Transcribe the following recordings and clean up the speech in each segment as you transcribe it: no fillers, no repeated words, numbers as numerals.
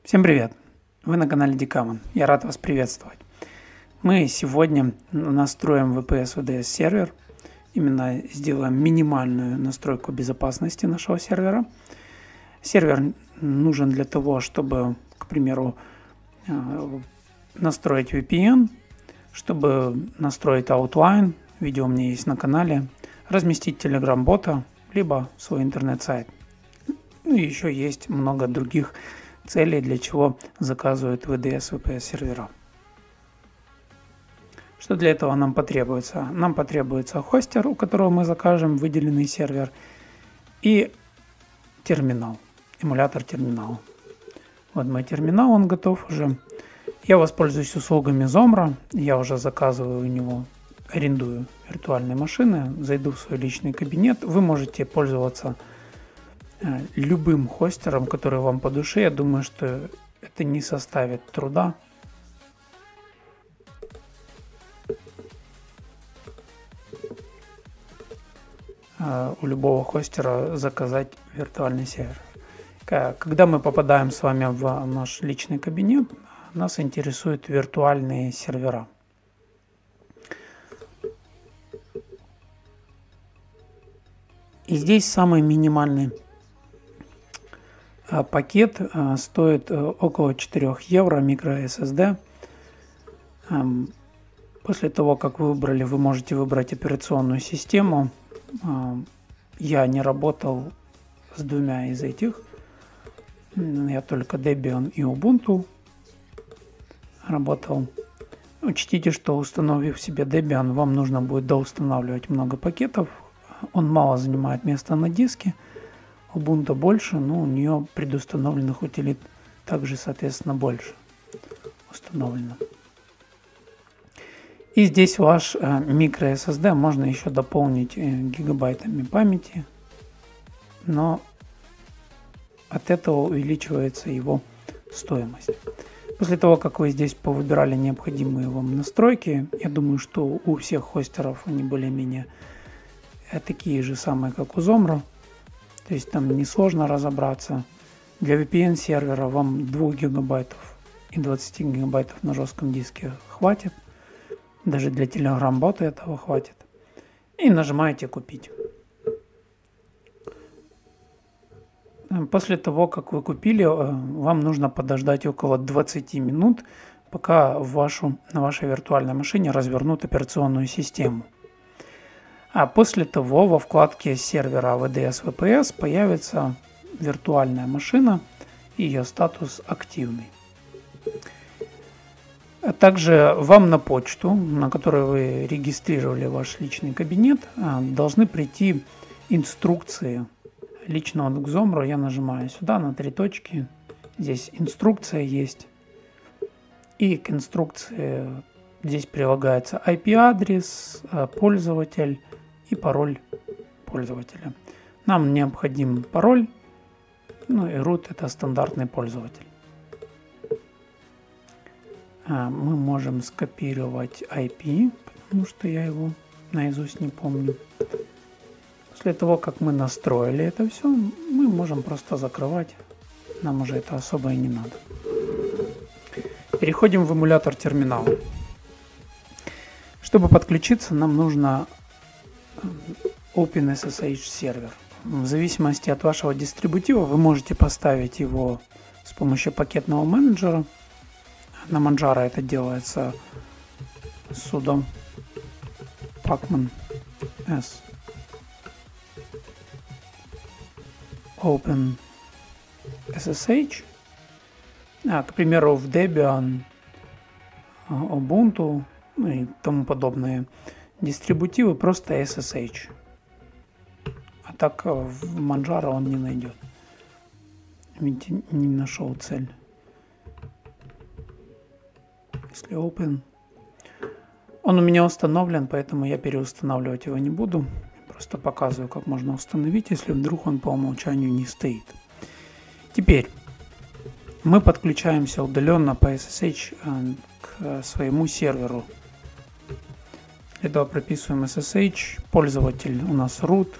Всем привет! Вы на канале Dekaman. Я рад вас приветствовать. Мы сегодня настроим VPS VDS сервер. Именно сделаем минимальную настройку безопасности нашего сервера. Сервер нужен для того, чтобы, к примеру, настроить VPN, чтобы настроить Outline, видео у меня есть на канале, разместить Telegram-бота, либо свой интернет-сайт. Ну и еще есть много других целей, для чего заказывают VDS VPS сервера. Что для этого нам потребуется? Нам потребуется хостер, у которого мы закажем выделенный сервер, и терминал, эмулятор терминала. Вот мой терминал, он готов уже. Я воспользуюсь услугами Zomra, я уже заказываю у него, арендую виртуальные машины, зайду в свой личный кабинет. Вы можете пользоваться любым хостером, который вам по душе. Я думаю, что это не составит труда. У любого хостера заказать виртуальный сервер. Когда мы попадаем с вами в наш личный кабинет, нас интересуют виртуальные сервера. И здесь самый минимальный пакет стоит около 4 евро, microSSD. После того, как вы выбрали, вы можете выбрать операционную систему. Я не работал с двумя из этих. Я только Debian и Ubuntu работал. Учтите, что установив себе Debian, вам нужно будет доустанавливать много пакетов. Он мало занимает места на диске. Ubuntu больше, но у нее предустановленных утилит также, соответственно, больше установлено. И здесь ваш microSSD можно еще дополнить гигабайтами памяти, но от этого увеличивается его стоимость. После того, как вы здесь повыбирали необходимые вам настройки, я думаю, что у всех хостеров они более-менее такие же самые, как у Zomra. То есть там несложно разобраться. Для VPN сервера вам 2 гигабайтов и 20 гигабайтов на жестком диске хватит. Даже для Telegram-бота этого хватит. И нажимаете «Купить». После того, как вы купили, вам нужно подождать около 20 минут, пока на вашей виртуальной машине развернут операционную систему. А после того во вкладке сервера VDS VPS появится виртуальная машина и ее статус активный. А также вам на почту, на которой вы регистрировали ваш личный кабинет, должны прийти инструкции лично к Zomra. Я нажимаю сюда на 3 точки. Здесь инструкция есть. И к инструкции здесь прилагается IP-адрес, пользователь и пароль пользователя. Нам необходим пароль, ну и root — это стандартный пользователь. Мы можем скопировать IP, потому что я его наизусть не помню. После того, как мы настроили это все, мы можем просто закрывать. Нам уже это особо и не надо. Переходим в эмулятор терминала. Чтобы подключиться, нам нужно OpenSSH сервер. В зависимости от вашего дистрибутива вы можете поставить его с помощью пакетного менеджера. На Manjaro это делается sudo pacman s OpenSSH. К примеру, в Debian, Ubuntu и тому подобные дистрибутивы просто SSH. А так в Manjaro он не найдет. Видите, не нашел цель. Если Open. Он у меня установлен, поэтому я переустанавливать его не буду. Просто показываю, как можно установить, если вдруг он по умолчанию не стоит. Теперь мы подключаемся удаленно по SSH к своему серверу. Для этого прописываем SSH, пользователь у нас root,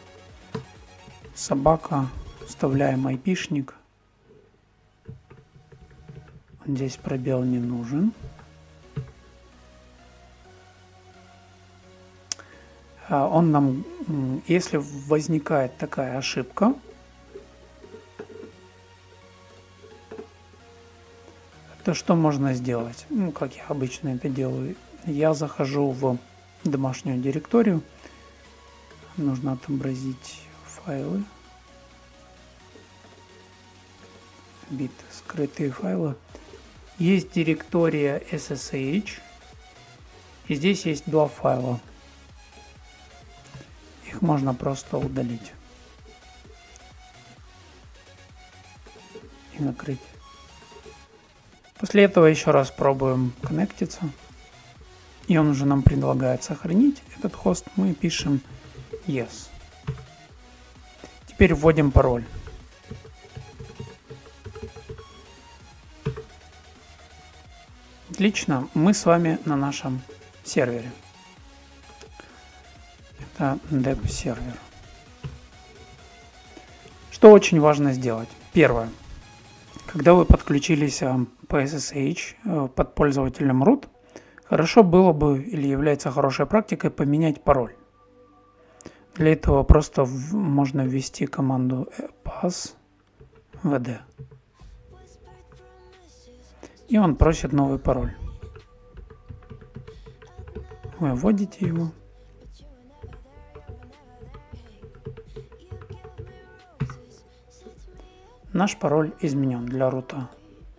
собака, вставляем IP-шник. здесь пробел не нужен. Он нам, если возникает такая ошибка, то что можно сделать? Ну, как я обычно это делаю. Я захожу в домашнюю директорию. Нужно отобразить файлы. Бит скрытые файлы. Есть директория SSH. И здесь есть два файла. Их можно просто удалить и накрыть. После этого еще раз пробуем коннектиться. И он уже нам предлагает сохранить этот хост. Мы пишем Yes. Теперь вводим пароль. Отлично, мы с вами на нашем сервере. Это dev-сервер. Что очень важно сделать? Первое. Когда вы подключились по SSH под пользователем root, хорошо было бы или является хорошей практикой поменять пароль. Для этого просто можно ввести команду passwd. И он просит новый пароль. Вы вводите его. Наш пароль изменен для рута.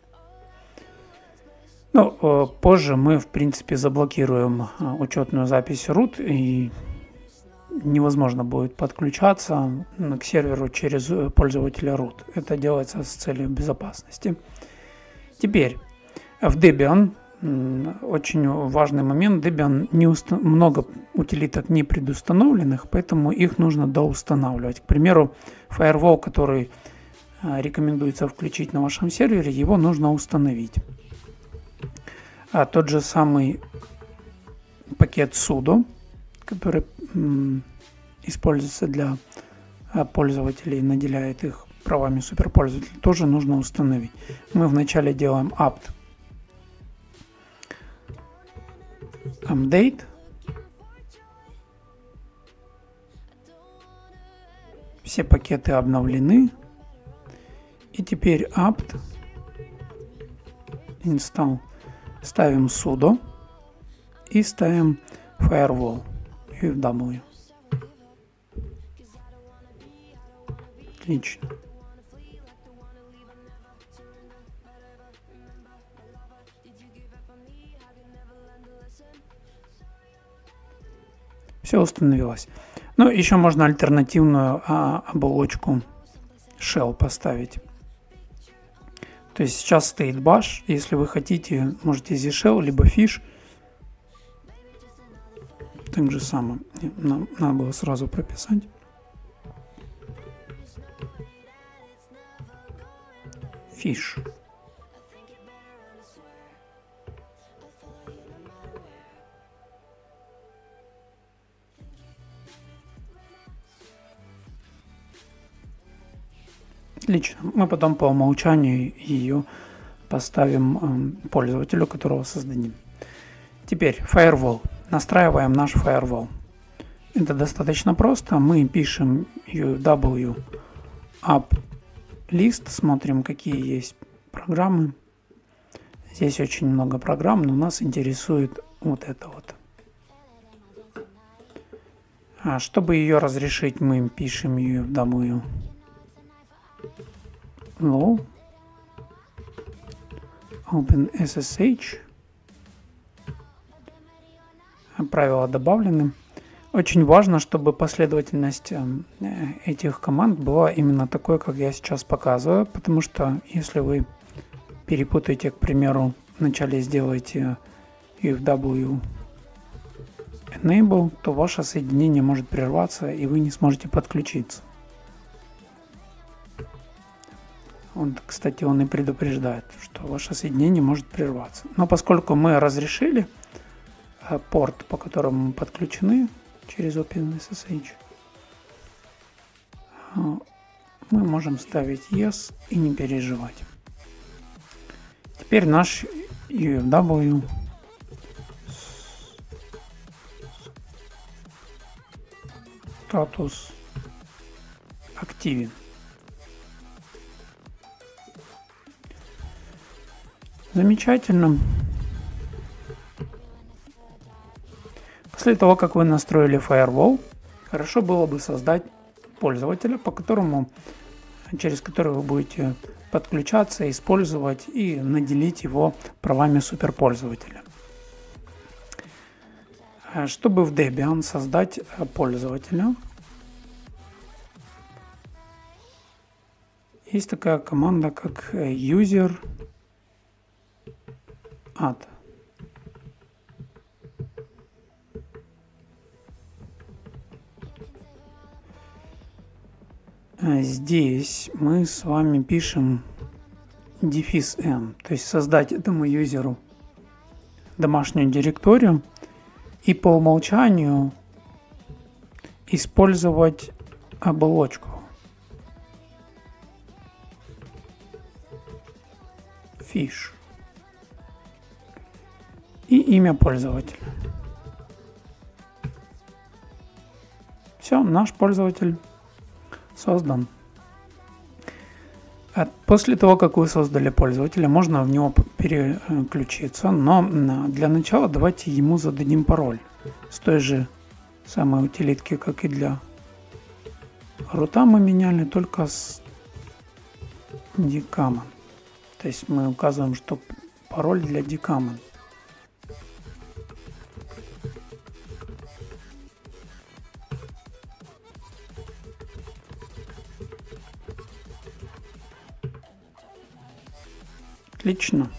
Ну, позже мы, в принципе, заблокируем учетную запись root, и невозможно будет подключаться к серверу через пользователя root. Это делается с целью безопасности. Теперь в Debian очень важный момент. Debian много утилиток не предустановленных, поэтому их нужно доустанавливать. К примеру, Firewall, который рекомендуется включить на вашем сервере, его нужно установить. А тот же самый пакет sudo, который используется для пользователей, наделяет их правами суперпользователей, тоже нужно установить. Мы вначале делаем apt update. Все пакеты обновлены. И теперь apt install. Ставим sudo и ставим firewall UFW. Отлично. Все установилось. Ну, еще можно альтернативную оболочку shell поставить. То есть сейчас стоит bash. Если вы хотите, можете здесь shell, либо fish. Так же самое. Надо было сразу прописать. Fish. Отлично. Мы потом по умолчанию ее поставим пользователю, которого создадим. Теперь Firewall. Настраиваем наш Firewall. Это достаточно просто. Мы пишем UW up list, смотрим, какие есть программы. Здесь очень много программ, но нас интересует вот это вот. Чтобы ее разрешить, мы пишем UW low OpenSSH. Правила добавлены. Очень важно, чтобы последовательность этих команд была именно такой, как я сейчас показываю, потому что если вы перепутаете, к примеру, вначале сделаете UFW enable, то ваше соединение может прерваться и вы не сможете подключиться. Кстати, он и предупреждает, что ваше соединение может прерваться. Но поскольку мы разрешили порт, по которому мы подключены через OpenSSH, мы можем ставить Yes и не переживать. Теперь наш UFW статус активен. Замечательно. После того, как вы настроили Firewall, хорошо было бы создать пользователя, через который вы будете подключаться, использовать и наделить его правами суперпользователя. Чтобы в Debian создать пользователя, есть такая команда, как user add. Здесь мы с вами пишем -n, то есть создать этому юзеру домашнюю директорию и по умолчанию использовать оболочку fish и имя пользователя. Все, наш пользователь создан. После того, как вы создали пользователя, можно в него переключиться, но для начала давайте ему зададим пароль с той же самой утилитки, как и для рута мы меняли, только с dcommon. То есть мы указываем, что пароль для dcommon. Отлично.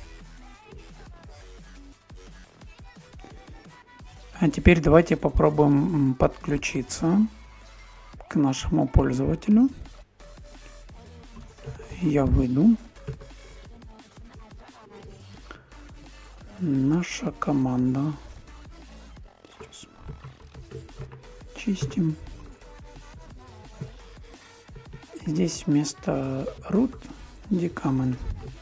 А теперь давайте попробуем подключиться к нашему пользователю. Я выйду. Наша команда. Сейчас чистим. Здесь вместо root dcommon.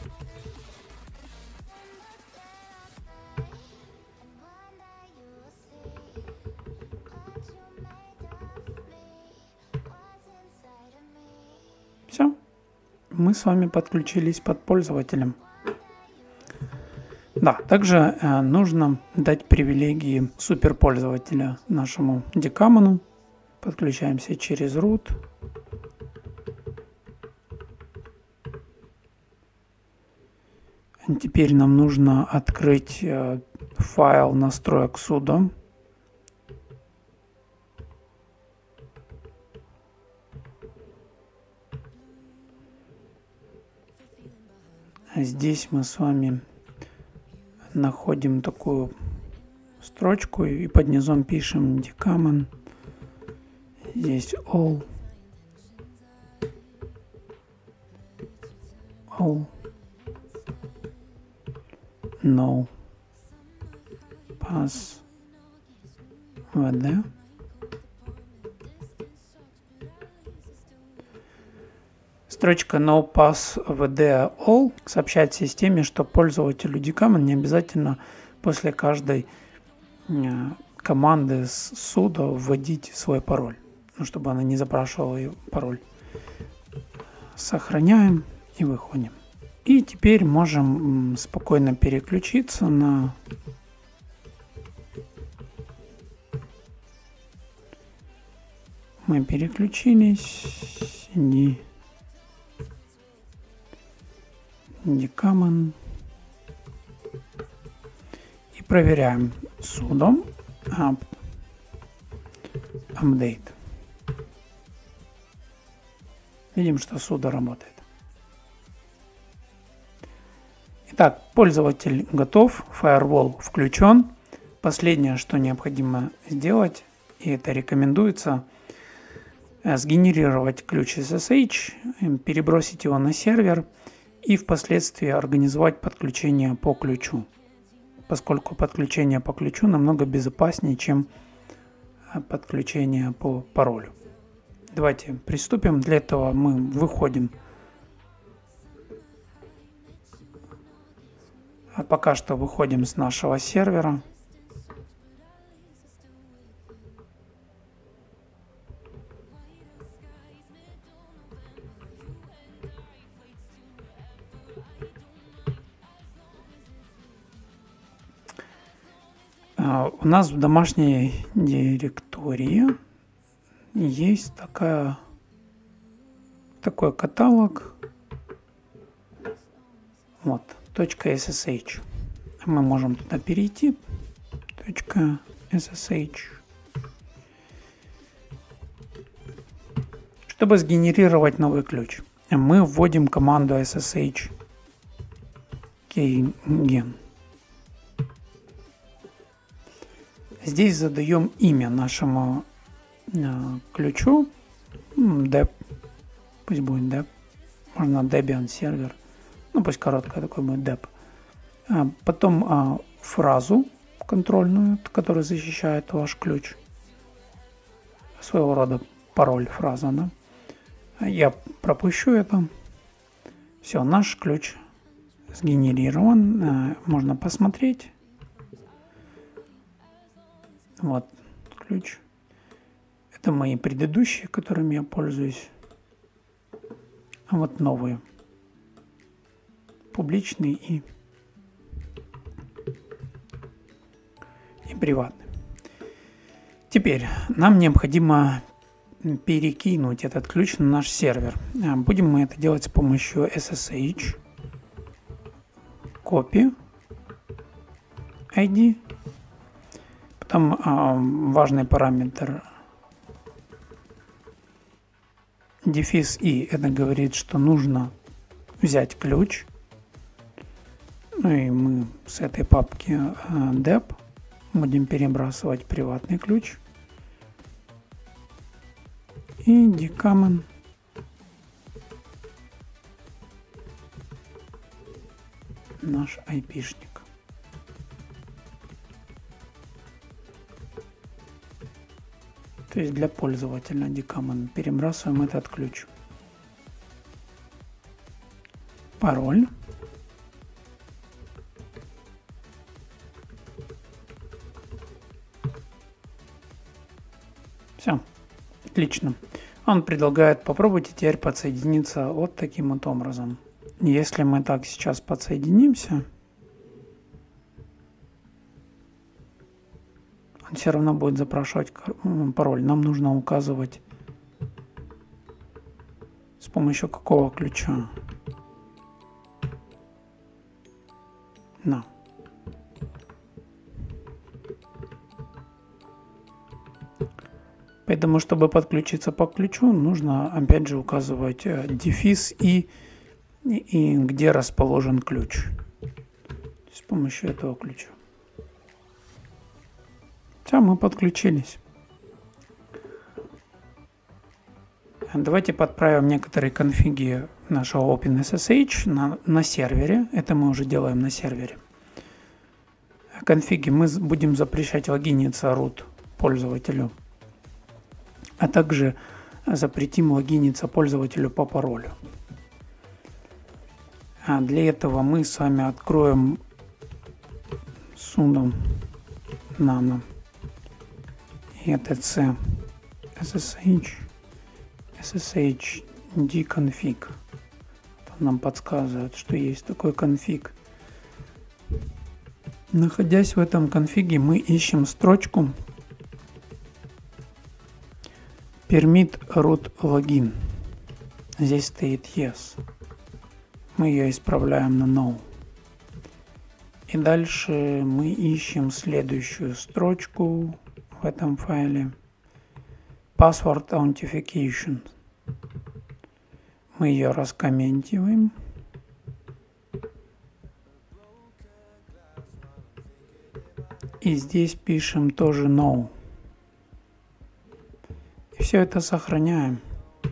Все, мы с вами подключились под пользователем. Да, также нужно дать привилегии суперпользователя нашему dcommon. Подключаемся через root. Теперь нам нужно открыть файл настроек sudo. Здесь мы с вами находим такую строчку и под низом пишем dcommon. Здесь all no pass vd. Строчка no pass vd all сообщает системе, что пользователю dcommon не обязательно после каждой команды с sudo вводить свой пароль, чтобы она не запрашивала ее пароль. Сохраняем и выходим. И теперь можем спокойно переключиться на мы переключились dcommon и проверяем sudo update. Видим, что sudo работает. Итак, пользователь готов, Firewall включен. Последнее, что необходимо сделать, и это рекомендуется, сгенерировать ключ SSH, перебросить его на сервер и впоследствии организовать подключение по ключу, поскольку подключение по ключу намного безопаснее, чем подключение по паролю. Давайте приступим. Для этого мы выходим Пока что выходим с нашего сервера. У нас в домашней директории есть такой каталог. Вот, .ssh. Мы можем туда перейти. .ssh. Чтобы сгенерировать новый ключ, мы вводим команду ssh keygen. Здесь задаем имя нашему ключу. Deb. Пусть будет Deb. Можно Debian сервер. Ну, пусть короткое такое будет Deb. Потом фразу контрольную, которая защищает ваш ключ. Своего рода пароль, фраза, да. Я пропущу это. Все, наш ключ сгенерирован. Можно посмотреть. Вот ключ. Это мои предыдущие, которыми я пользуюсь. А вот новые. Публичный и приватный. Теперь нам необходимо перекинуть этот ключ на наш сервер. Будем мы это делать с помощью SSH, copy ID. Потом важный параметр дефис «и». Это говорит, что нужно взять ключ. Ну и мы с этой папки deb будем перебрасывать приватный ключ. И decommon наш IP-шник. То есть для пользователя decommon перебрасываем этот ключ. Пароль. Все. Отлично. Он предлагает попробуйте теперь подсоединиться вот таким вот образом. Если мы так сейчас подсоединимся, он все равно будет запрашивать пароль. Нам нужно указывать с помощью какого ключа. На. Поэтому, чтобы подключиться по ключу, нужно опять же указывать дефис и где расположен ключ. С помощью этого ключа. Все, мы подключились. Давайте подправим некоторые конфиги нашего OpenSSH на сервере. Это мы уже делаем на сервере. Конфиги мы будем запрещать логиниться root пользователю. А также запретим логиниться пользователю по паролю. Для этого мы с вами откроем sudo nano etc ssh dconfig. Нам подсказывает, что есть такой конфиг. Находясь в этом конфиге, мы ищем строчку permit root login. Здесь стоит yes. Мы ее исправляем на no. И дальше мы ищем следующую строчку в этом файле. Password authentication. Мы ее раскомментируем. И здесь пишем тоже no. И все это сохраняем.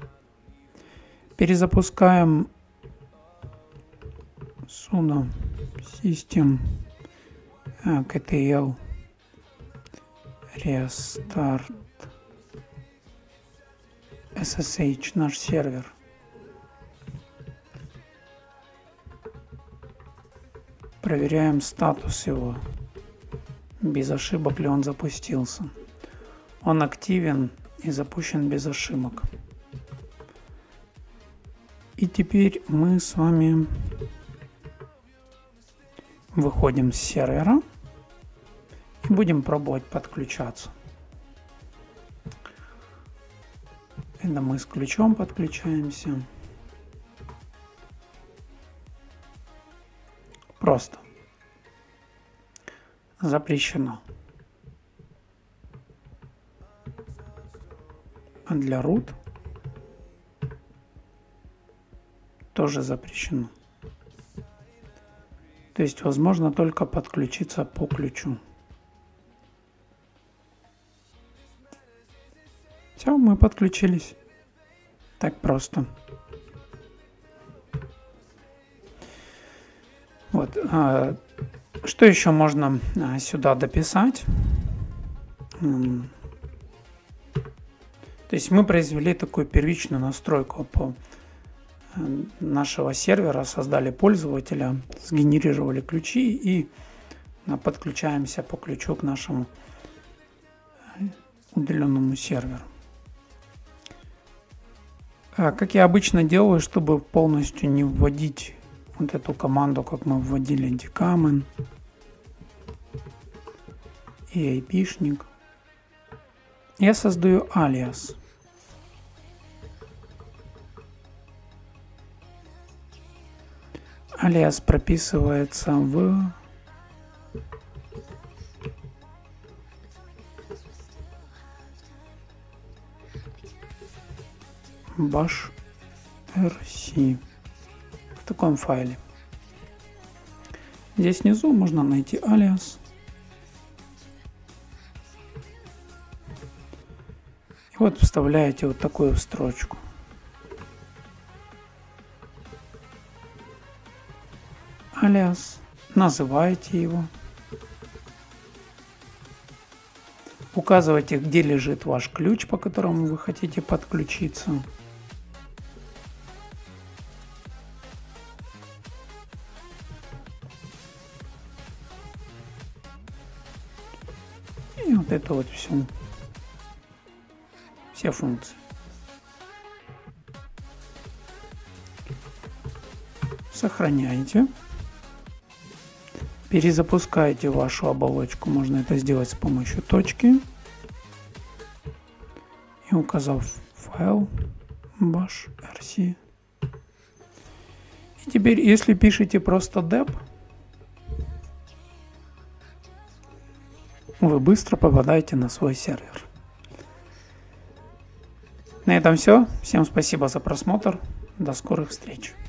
Перезапускаем sudo system ktl restart ssh наш сервер. проверяем статус его. Без ошибок ли он запустился. Он активен и запущен без ошибок. И теперь мы с вами выходим с сервера и будем пробовать подключаться. Это мы с ключом подключаемся. Просто. Запрещено. А для root тоже запрещено. То есть возможно только подключиться по ключу. Все, мы подключились. Так просто. Вот. Что еще можно сюда дописать? То есть мы произвели такую первичную настройку по нашего сервера, создали пользователя, сгенерировали ключи и подключаемся по ключу к нашему удаленному серверу. Как я обычно делаю, чтобы полностью не вводить вот эту команду, как мы вводили decommon и IP-шник, я создаю алиас. Алиас прописывается в bash rc в таком файле. Здесь внизу можно найти алиас. И вот вставляете вот такую строчку. Алиас. Называете его. Указываете, где лежит ваш ключ, по которому вы хотите подключиться. И вот это вот все функции. Сохраняйте. Перезапускайте вашу оболочку. Можно это сделать с помощью точки. И указав файл bash rc. И теперь, если пишете просто dep, вы быстро попадаете на свой сервер. На этом все. Всем спасибо за просмотр. До скорых встреч.